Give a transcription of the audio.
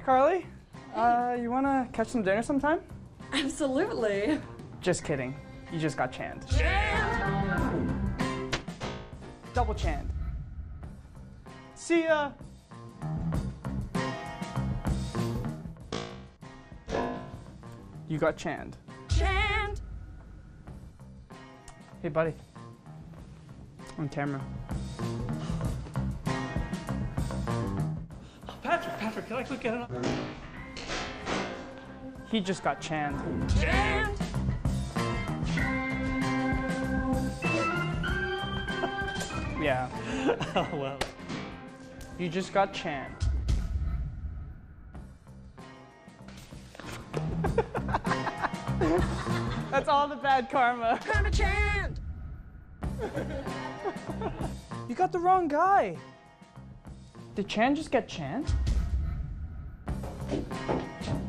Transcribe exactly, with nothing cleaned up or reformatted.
Carly, uh, you wanna catch some dinner sometime? Absolutely. Just kidding. You just got channed. Channed. Double channed. See ya. You got channed. Channed. Hey, buddy. On camera. Patrick, Patrick, can I quick get it up? He just got channed. Channed. Yeah. Oh, well. You just got channed. That's all the bad karma. Karma channed. You got the wrong guy. Did Chan just get channed?